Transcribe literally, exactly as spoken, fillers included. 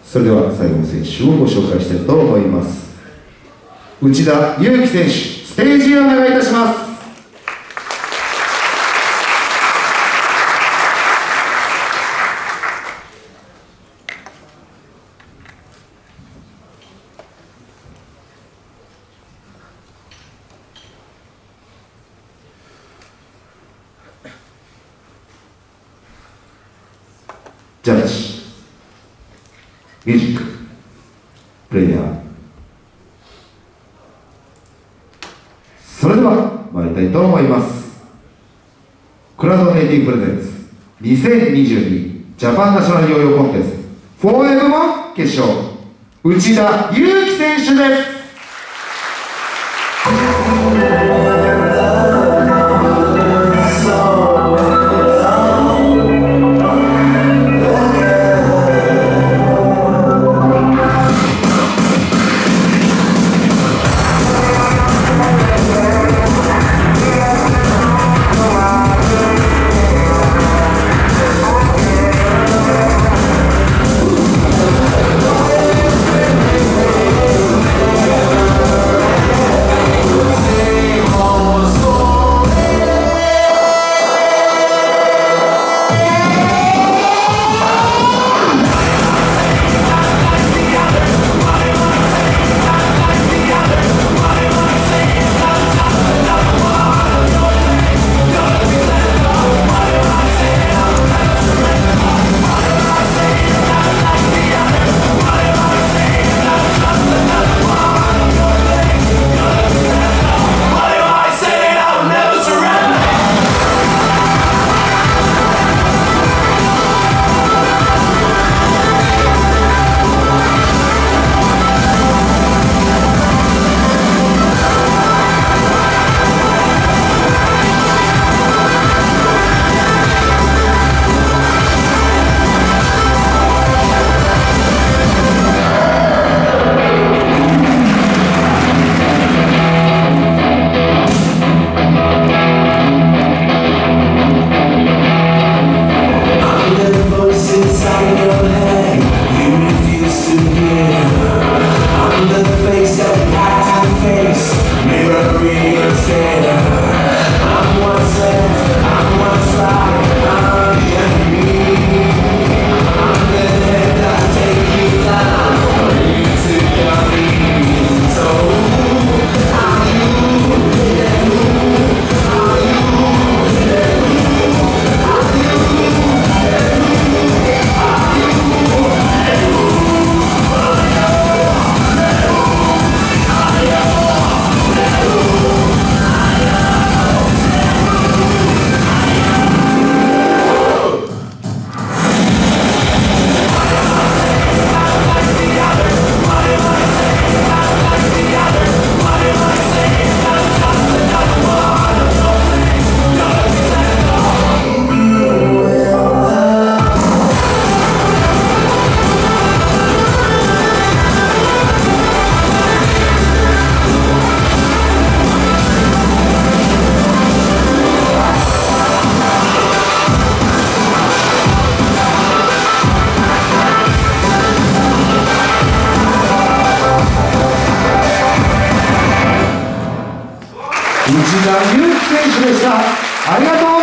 それでは最後の選手をご紹介したいと思います。内田祐樹選手、ステージへお願いいたします。ジャッジ、ミュージック、プレイヤー、それでは参りたいと思います。クラウドネイティブプレゼンツにせんにじゅうにジャパンナショナルヨーヨーコンテスト フォーエムワン 決勝、内田祐樹選手です。内田祐樹選手でした。ありがとう。